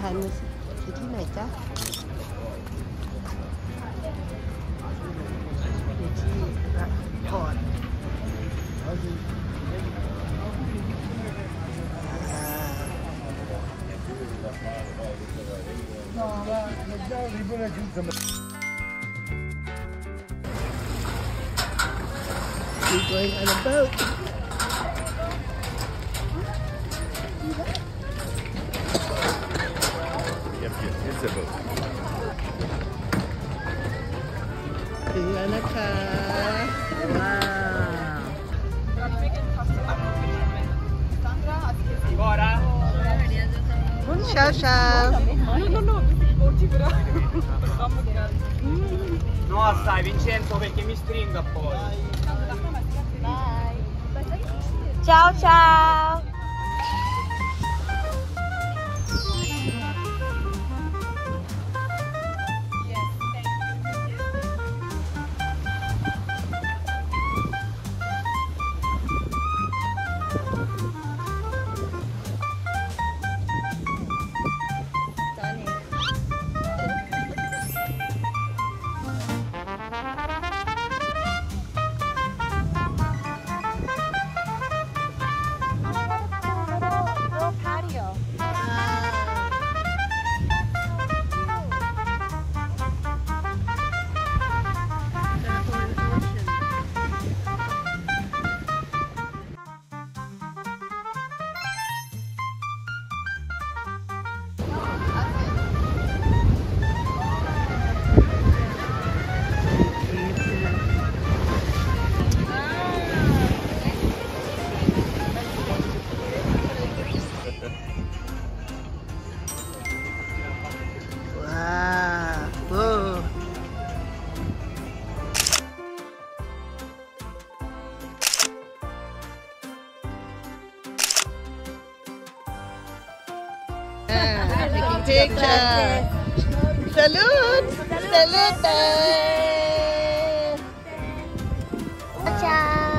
ายมือสิอยู่ที่ไหนจ๊ะอยู่ที่ละพอร์ตWe're going on a boat. Yep, it's a boat. ถึงแล้วนะคะว้าวเช้าเช้า No assai Vincenzo perché mi stringa poi. Ciao ciao. Taking picture. Salute. Salute. Ciao.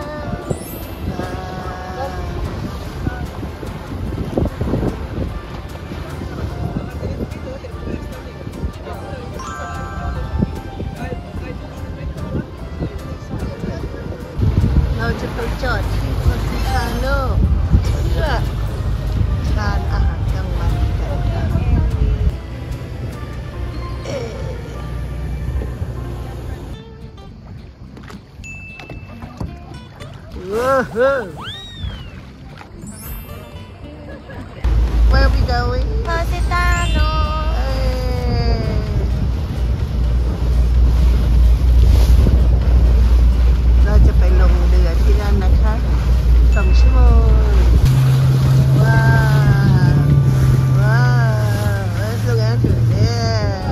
เราจะไปจอดที่คอนติคาโลเพื่อทานอาหารกลางวันกันค่ะWhere are we going? Positano. เราจะไปลงเรือที่นั่นนะคะ2 ชั่วโมงว้าวว้าว let's look at it there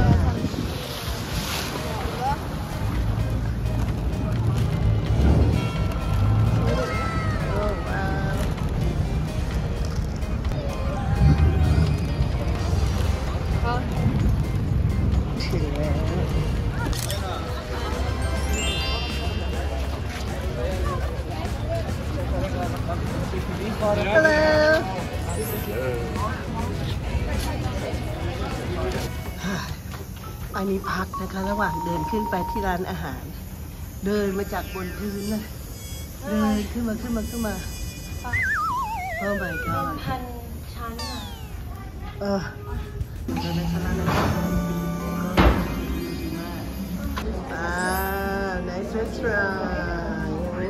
oh wow ถึงแล้ว Hello อันนี้พักนะคะระหว่างเดินขึ้นไปที่ร้านอาหารเดินมาจากบนพื้นนะเดินขึ้นมาOh my god พันชั้นอ่ะเดินในร้านอาหารดีมากnice restaurant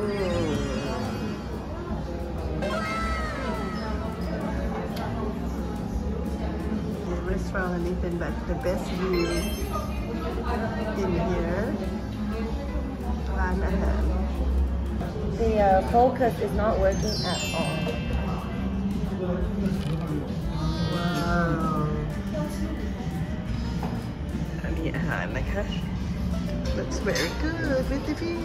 restaurant อันนี้เป็นแบบ the best view in here ร้านอาหาร The focus is not working at all. ว้าวอันนี้อาหารนะคะ looks very good with the view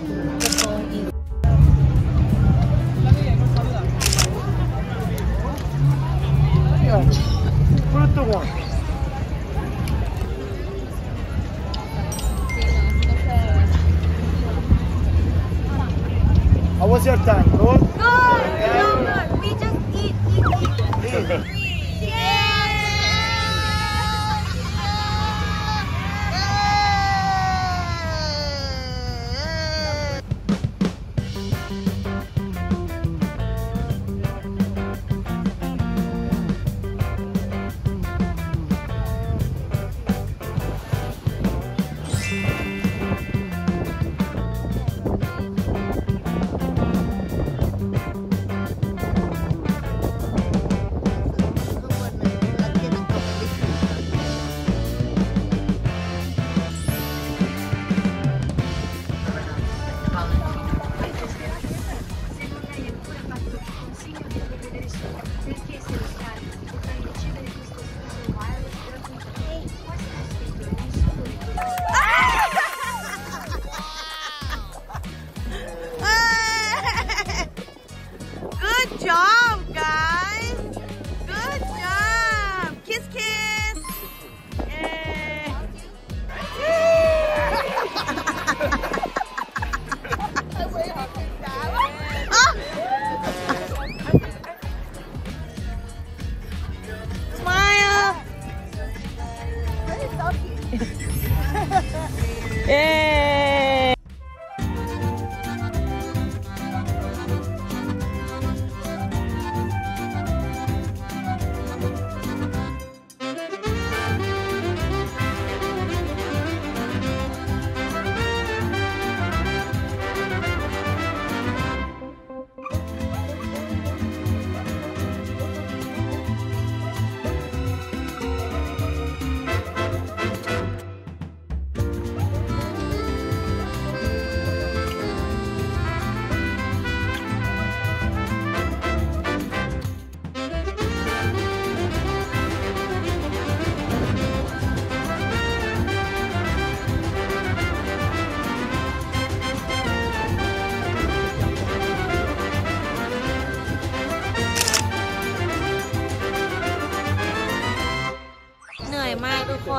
fruto one How was your time? Good? Good! No, good. We just eat.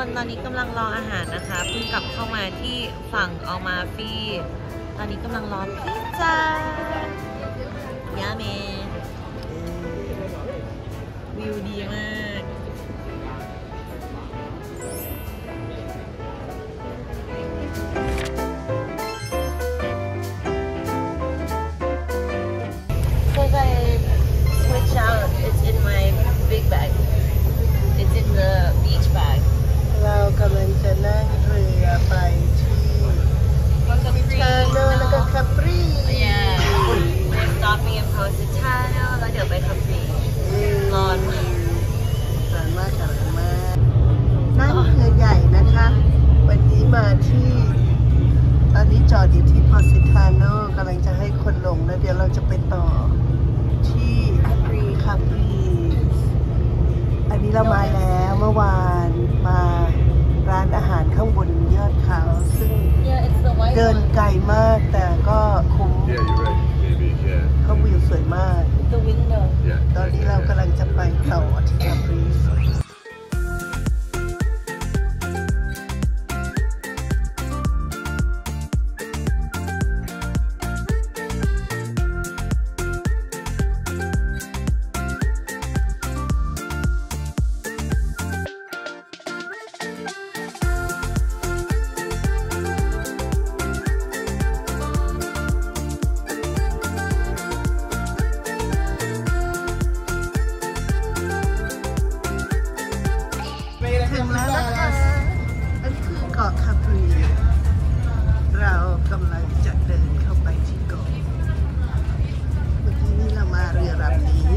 ตอนนี้กำลังรออาหารนะคะเพิ่งกลับเข้ามาที่ฝั่งอัลมาฟีตอนนี้กำลังรอพิซซ่ายาเมวิวดีมาก Because I switched out, it's in my big bag. It's in the beach bag. เรากำลังจะนั่งเรือไปที่พิชาโนแล้วก็คาปรี Yeah. We're stopping in Positano แล้วเดี๋ยวไปคาปรีร้อนมากร้อนมากค่ะร้อนมากนั่งเรือใหญ่นะคะ วันนี้มาที่ตอนนี้จอดอยู่ที่พอสิทาโนกำลังจะให้คนลงแล้วเดี๋ยวเราจะไปต่อที่คาปรีอันนี้เรามาแล้วเมื่อวานมาร้านอาหารข้างบนยอดเขาซึ่ง Yeah, it's the white เดิน one. ไกลมากแต่ก็คุ้ม Yeah, you're right. Maybe, yeah. เขาวิวสวยมาก The window. Yeah. ตอนนี้เรากำลังจะไปต่อที่คาปรีถึงแล้วนะคะอันนี้คือเกาะคาปรีเรากำลังจะเดินเข้าไปที่เกาะเมื่อกี้นี้เรามาเรือลำนี้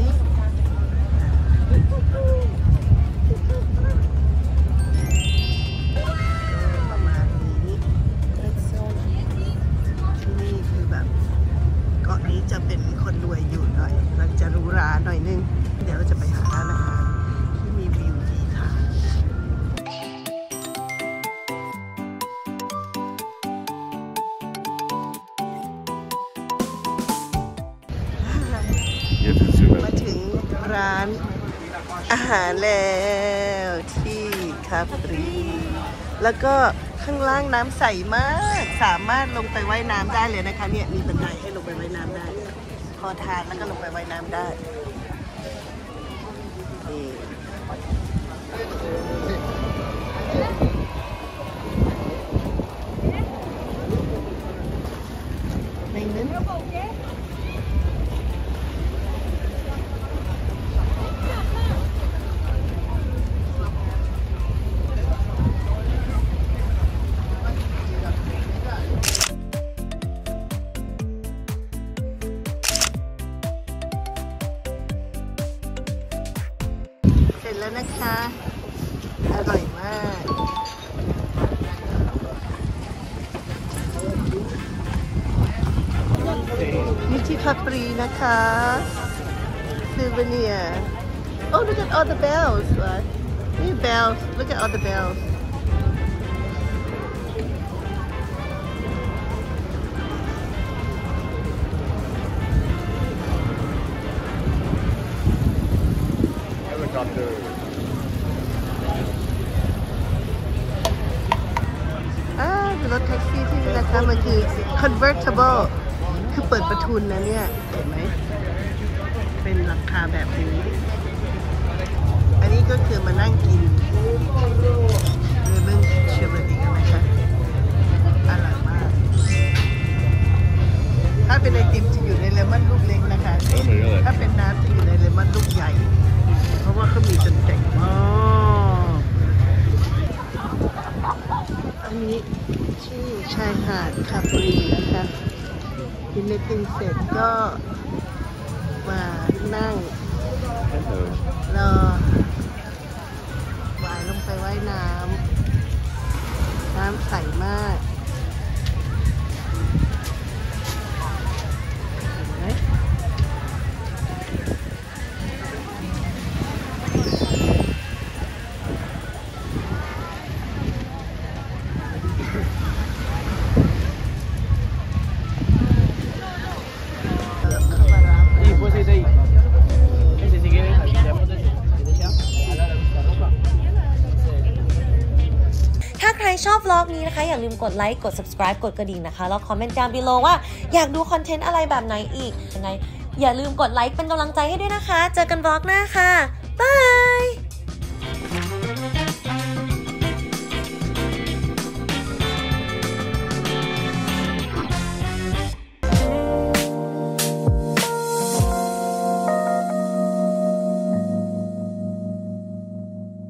ประมาณนี้ It's so nice. ที่นี่คือแบบเกาะนี้จะเป็นคนรวยอยู่หน่อยเราจะหรูหราหน่อยนึงเดี๋ยวเราจะไปหาร้านอาหารที่มีวิวดีทาน You have to zoom มา in. ถึงร้านอาหารแล้วที่คาปรีแล้วก็ข้างล่างน้ำใสมากสามารถลงไปว่ายน้ำได้เลยนะคะเนี่ยมีบันไดให้ลงไปว่ายน้ำได้พอทานแล้วก็ลงไปว่ายน้ำได้นี่ในนั้นเสร็จแล้วนะคะ อร่อยมากนี่ที่คาปรีนะคะซูเวเนีย Oh look at all the bells right? Hey bells look at all the bells Helicopter. รถแท็กซี่ที่นี่นะคะมันคือ convertible คือเปิดประทุนนะเนี่ยเห็นไหมเป็นราคาแบบนี้อันนี้ก็คือมานั่งกินเลมอนเชอร์เบอร์รี่กันนะคะอร่อยมากถ้าเป็นไอติมจะอยู่ในเลมอนลูกเล็กนะคะ Oh my god. ถ้าเป็นน้ำจะอยู่ในเลมอนลูกใหญ่ เพราะว่าเขามีจนเด็กมากอันนี้ที่ชายหาดคาปรีนะคะกินไอติมเสร็จก็มานั่ง Hello. รอว่ายลงไปว่ายน้ำน้ำใสมากเห็นไหมเข้ามารับ Sí, pues ese ahí. Ese si quieres, aquí tenemos ese. ¿Quieres ya? A la vista ropa. วล็อกนี้นะคะอย่าลืมกดไลค์กด subscribe กดกระดิ่งนะคะแล้วคอมเมนต์down below ว่าอยากดูคอนเทนต์อะไรแบบไหนอีกยังไงอย่าลืมกดไลค์เป็นกำลังใจให้ด้วยนะคะเจอกันวล็อกหน้าค่ะบาย